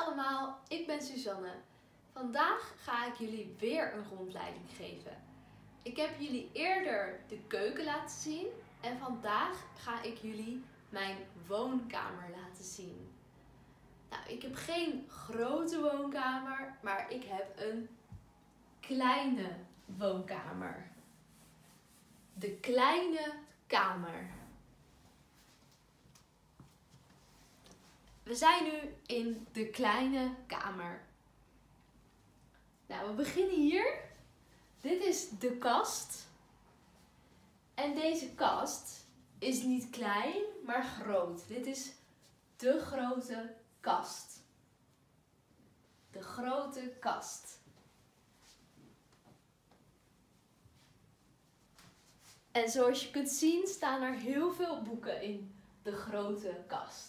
allemaal, ik ben Suzanne. Vandaag ga ik jullie weer een rondleiding geven. Ik heb jullie eerder de keuken laten zien en vandaag ga ik jullie mijn woonkamer laten zien. Nou, ik heb geen grote woonkamer, maar ik heb een kleine woonkamer. De kleine kamer. We zijn nu in de kleine kamer. Nou, we beginnen hier. Dit is de kast. En deze kast is niet klein, maar groot. Dit is de grote kast. De grote kast. En zoals je kunt zien staan er heel veel boeken in de grote kast.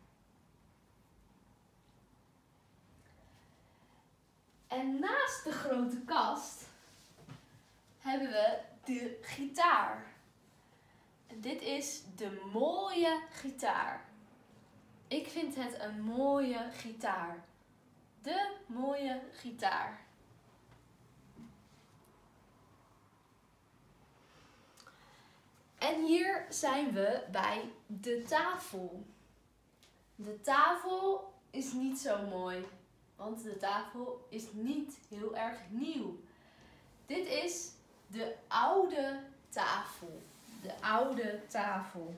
En naast de grote kast hebben we de gitaar. En dit is de mooie gitaar. Ik vind het een mooie gitaar. De mooie gitaar. En hier zijn we bij de tafel. De tafel is niet zo mooi, want de tafel is niet heel erg nieuw. Dit is de oude tafel. De oude tafel.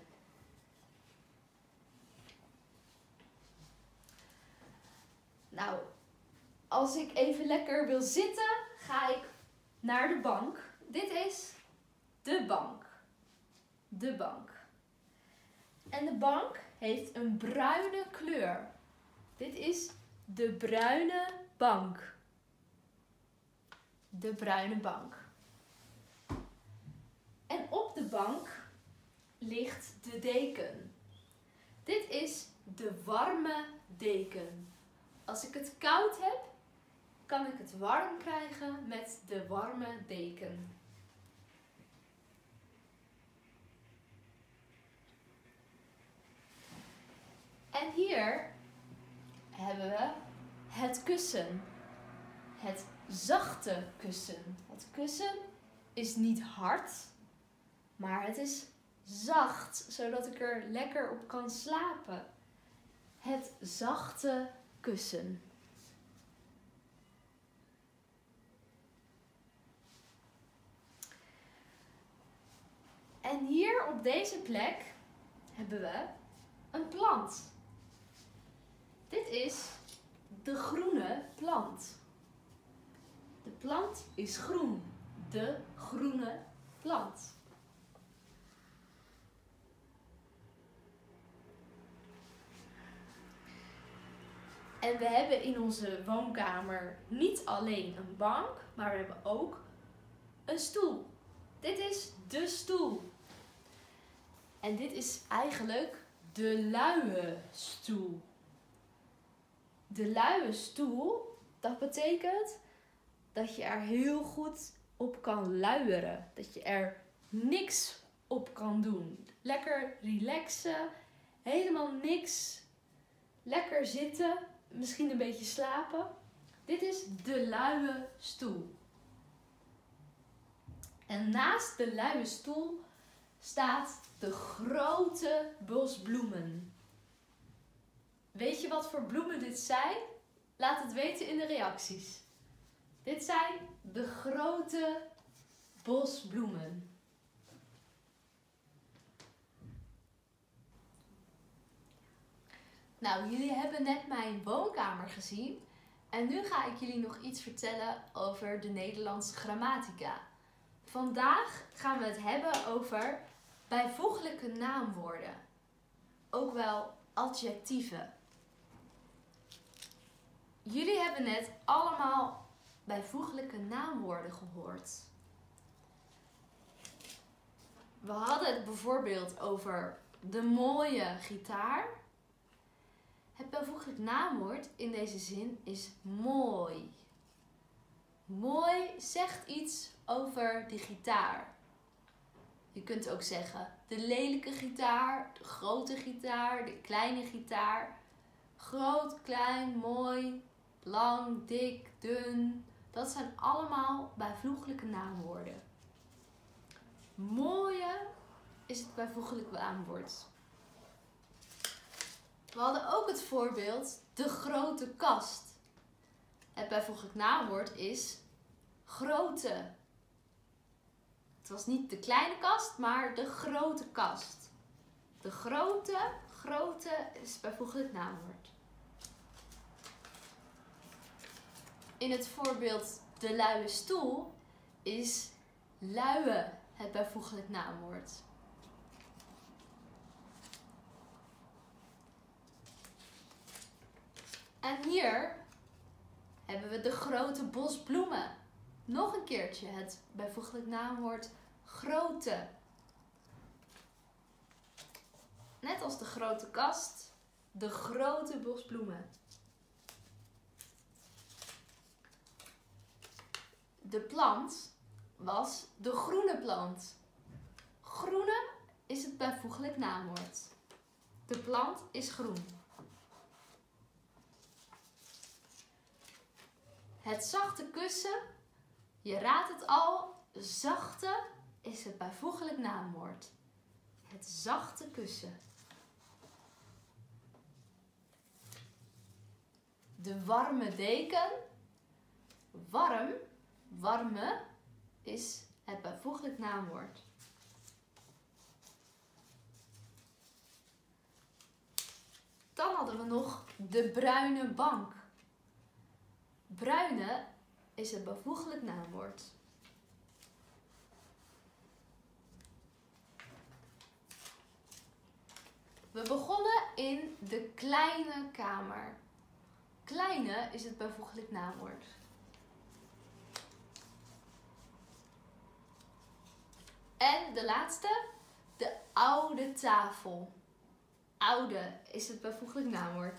Nou, als ik even lekker wil zitten, ga ik naar de bank. Dit is de bank. De bank. En de bank heeft een bruine kleur. Dit is de bruine bank. De bruine bank. En op de bank ligt de deken. Dit is de warme deken. Als ik het koud heb, kan ik het warm krijgen met de warme deken. En hier hebben we het kussen. Het zachte kussen. Het kussen is niet hard, maar het is zacht, zodat ik er lekker op kan slapen. Het zachte kussen. En hier op deze plek hebben we een plant. Dit is de groene plant. De plant is groen. De groene plant. En we hebben in onze woonkamer niet alleen een bank, maar we hebben ook een stoel. Dit is de stoel. En dit is eigenlijk de luie stoel. De luie stoel, dat betekent dat je er heel goed op kan luieren. Dat je er niks op kan doen. Lekker relaxen, helemaal niks. Lekker zitten, misschien een beetje slapen. Dit is de luie stoel. En naast de luie stoel staat de grote bos bloemen. Weet je wat voor bloemen dit zijn? Laat het weten in de reacties. Dit zijn de grote bosbloemen. Nou, jullie hebben net mijn woonkamer gezien. En nu ga ik jullie nog iets vertellen over de Nederlandse grammatica. Vandaag gaan we het hebben over bijvoeglijke naamwoorden. Ook wel adjectieven. Jullie hebben net allemaal bijvoeglijke naamwoorden gehoord. We hadden het bijvoorbeeld over de mooie gitaar. Het bijvoeglijk naamwoord in deze zin is mooi. Mooi zegt iets over de gitaar. Je kunt ook zeggen de lelijke gitaar, de grote gitaar, de kleine gitaar. Groot, klein, mooi, lang, dik, dun. Dat zijn allemaal bijvoeglijke naamwoorden. Mooie is het bijvoeglijk naamwoord. We hadden ook het voorbeeld de grote kast. Het bijvoeglijk naamwoord is grote. Het was niet de kleine kast, maar de grote kast. De grote is bijvoeglijk naamwoord. In het voorbeeld de luie stoel is luie het bijvoeglijk naamwoord. En hier hebben we de grote bos bloemen. Nog een keertje het bijvoeglijk naamwoord grote. Net als de grote kast, de grote bos bloemen. De plant was de groene plant. Groene is het bijvoeglijk naamwoord. De plant is groen. Het zachte kussen, je raadt het al, zachte is het bijvoeglijk naamwoord. Het zachte kussen. De warme deken, warme is het bijvoeglijk naamwoord. Dan hadden we nog de bruine bank. Bruine is het bijvoeglijk naamwoord. We begonnen in de kleine kamer. Kleine is het bijvoeglijk naamwoord. En de laatste, de oude tafel. Oude is het bijvoeglijk naamwoord.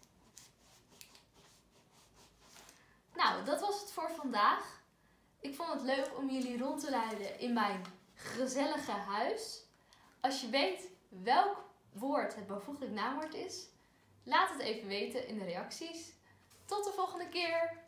Nou, dat was het voor vandaag. Ik vond het leuk om jullie rond te leiden in mijn gezellige huis. Als je weet welk woord het bijvoeglijk naamwoord is, laat het even weten in de reacties. Tot de volgende keer!